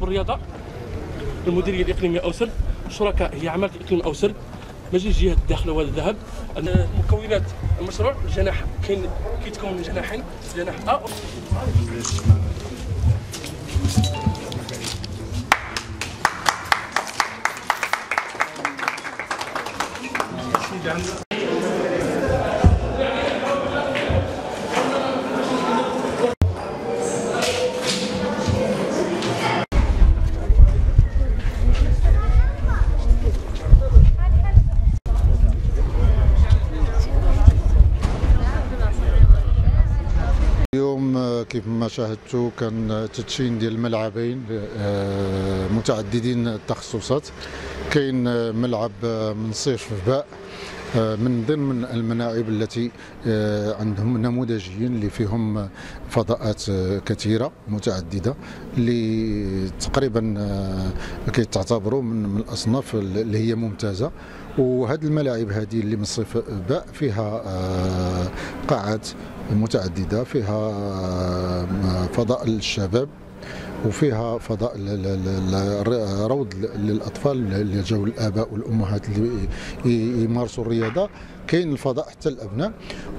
شباب الرياضه، المديريه الاقليميه اوسر، شركاء هي عماله الاقليم اوسر، مجلس الجهات الداخله والذهب. مكونات المشروع جناح كيتكون من جناحين، جناح A اليوم كيف ما شاهدتوا كان تدشين ديال الملعبين متعددين التخصصات. كاين ملعب من صيف باء من ضمن الملاعب التي عندهم نموذجيين اللي فيهم فضاءات كثيره متعدده اللي تقريبا كيتعتبروا من الاصناف اللي هي ممتازه. وهذه الملاعب هذه اللي من صيف باء فيها قاعات متعدده، فيها فضاء للشباب وفيها فضاء روض للاطفال اللي جاوا الاباء والامهات اللي يمارسوا الرياضه. كاين الفضاء حتى الابناء،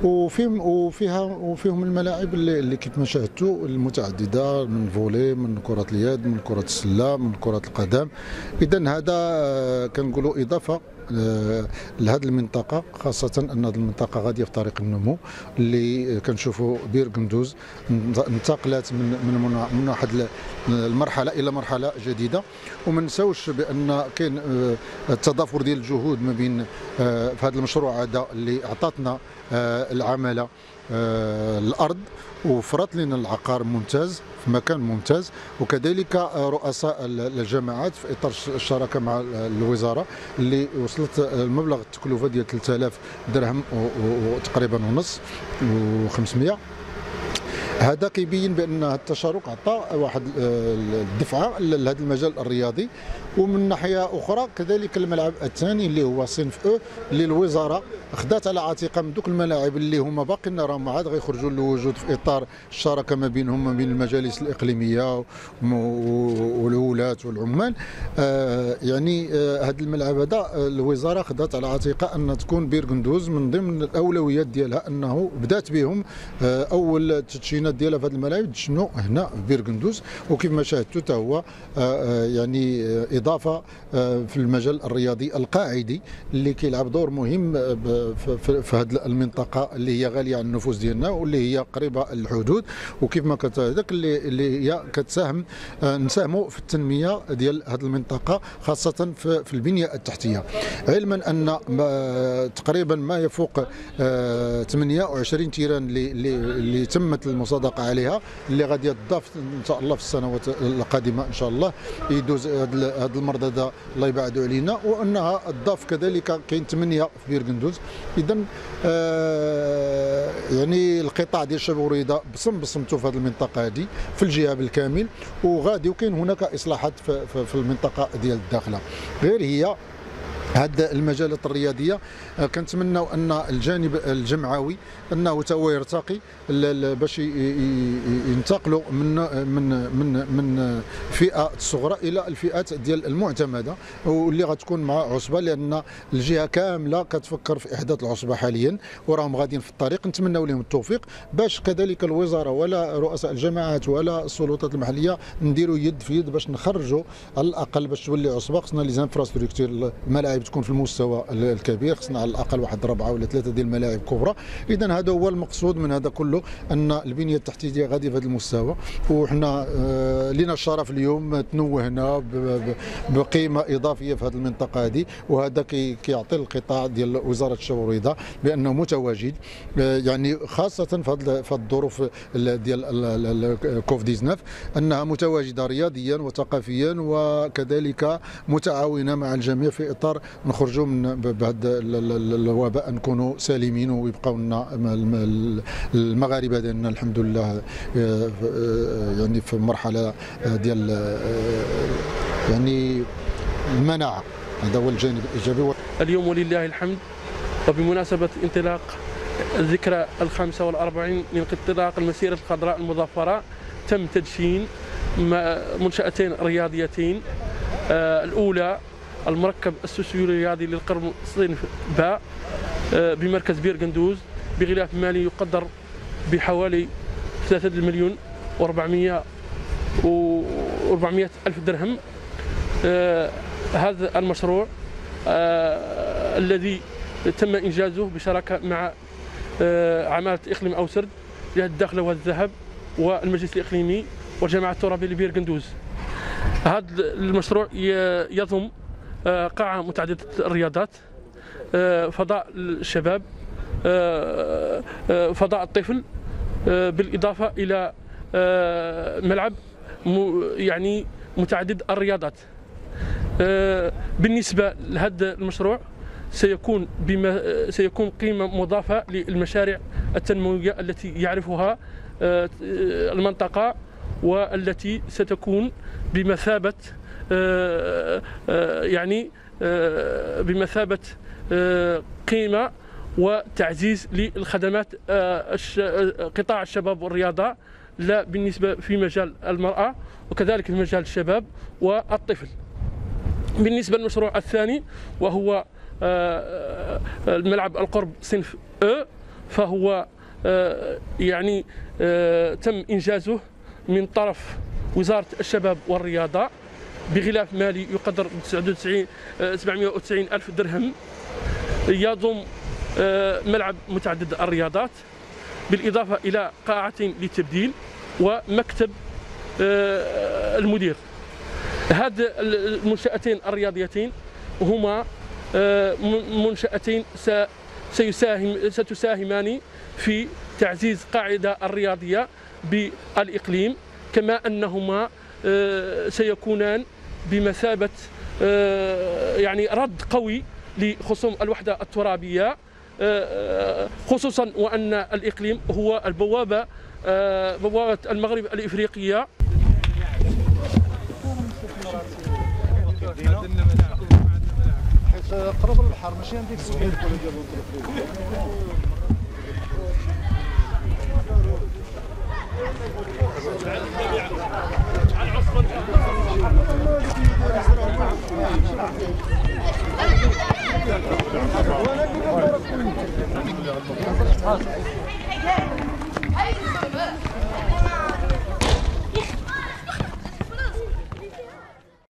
وفيهم الملاعب اللي كيف ما شاهدتوا المتعدده، من فولي، من كره اليد، من كره السله، من كره القدم. اذا هذا كنقولوا اضافه لهذه المنطقه، خاصه ان هذه المنطقه غاديه في طريق النمو اللي كنشوفوا بير قندوز انتقلت من واحد المرحله الى مرحله جديده. وما نساوش بان كاين التضافر ديال الجهود ما بين في هذا المشروع هذا اللي عطاتنا العماله الارض وفرط لنا العقار ممتاز في مكان ممتاز، وكذلك رؤساء الجماعات في اطار الشراكه مع الوزاره اللي وصلت المبلغ التكلفه ديال 3000 درهم وتقريبا ونص و500. هذا كيبين بان التشارك عطى واحد الدفعه لهذا المجال الرياضي. ومن ناحيه اخرى كذلك الملعب الثاني اللي هو صنف او اللي الوزاره خدات على عاتقها من دوك الملاعب اللي هما باقيين راهم عاد غيخرجوا للوجود في اطار الشراكه ما بينهم ما بين المجالس الاقليميه والولاة والعمال. يعني هذا الملعب هذا الوزاره خدات على عاتقها ان تكون بير قندوز من ضمن الاولويات ديالها، انه بدات بهم اول التدشينات ديالها في هذه الملاعب تشنو هنا في بير قندوز. وكيف ما شاهدتوا حتى هو يعني اضافه في المجال الرياضي القاعدي اللي كيلعب دور مهم في هذه المنطقه اللي هي غاليه على النفوس ديالنا واللي هي قريبه للحدود. وكيف ما هذاك اللي هي كتساهم نساهموا في التنميه ديال هذه المنطقه، خاصه في البنيه التحتيه. علما ان تقريبا ما يفوق 28 تيران اللي تمت المصادقه عليها، اللي غادي تضاف ان شاء الله في السنوات القادمه ان شاء الله يدوز هذا المرضى هذا الله يبعدوا علينا، وانها تضاف كذلك كاين 8 في بير قندوز. اذا يعني القطاع ديال الشباب والرياضه بصمته في هذه المنطقه هذه في الجهه بالكامل، وغادي وكاين هناك اصلاحات في المنطقه ديال الداخله. غير هي هذه المجالات الرياضيه كنتمناو ان الجانب الجمعوي انه هو يرتقي باش ينتقلوا من فئه صغرى الى الفئات ديال المعتمده واللي غتكون مع عصبه، لان الجهه كامله كتفكر في احداث العصبه حاليا وراهم غاديين في الطريق. نتمنوا لهم التوفيق باش كذلك الوزاره ولا رؤساء الجماعات ولا السلطات المحليه نديروا يد في يد باش نخرجوا على الاقل باش تولي عصبه. خصنا لي زانفراستركتور الملاعب تكون في المستوى الكبير، خصنا على الاقل واحد 4 ولا 3 ديال الملاعب كبرى. اذا هذا هو المقصود من هذا كله، ان البنيه التحتيه غادي في هذا المستوى. وحنا لنا الشرف اليوم تنوهنا بقيمه اضافيه في هذه المنطقه هذه، وهذا كيعطي القطاع ديال وزاره الشباب والرياضه بانه متواجد، يعني خاصه في الظروف ديال كوف 19 انها متواجده رياضيا وثقافيا وكذلك متعاونه مع الجميع في اطار نخرجوا من بهذا الوباء نكونوا سالمين ويبقاو لنا المغاربه ديالنا الحمد لله يعني في مرحله ديال يعني المناعه. هذا هو الجانب الايجابي. اليوم ولله الحمد، وبمناسبه انطلاق الذكرى 45 من انطلاق المسيره الخضراء المظفره، تم تدشين منشأتين رياضيتين. الأولى المركب السوسيولي الرياضي للقرم صنف باء بمركز بير قندوز بغلاف مالي يقدر بحوالي 3 مليون و400 ألف درهم. هذا المشروع الذي تم إنجازه بشراكة مع عمالة إقليم أوسرد جهة الداخلة والذهب والمجلس الإقليمي والجامعة الترابية لبير قندوز. هذا المشروع يضم قاعة متعددة الرياضات، فضاء الشباب، فضاء الطفل، بالإضافة إلى ملعب يعني متعدد الرياضات. بالنسبة لهذا المشروع سيكون قيمة مضافة للمشاريع التنموية التي يعرفها المنطقة، والتي ستكون بمثابة قيمة وتعزيز للخدمات قطاع الشباب والرياضة، لا بالنسبة في مجال المرأة وكذلك في مجال الشباب والطفل. بالنسبة للمشروع الثاني وهو الملعب القرب صنف أ، فهو تم إنجازه من طرف وزارة الشباب والرياضة بغلاف مالي يقدر ب 790 ألف درهم. يضم ملعب متعدد الرياضات بالإضافة إلى قاعتين للتبديل ومكتب المدير. هذه المنشأتين الرياضيتين هما منشأتين ستساهمان في تعزيز قاعدة الرياضية بالإقليم، كما أنهما سيكونان بمثابة رد قوي لخصوم الوحدة الترابية، خصوصا وأن الإقليم هو بوابة المغرب الإفريقية. حيت قرب للبحر ماشي عندك سويد ولا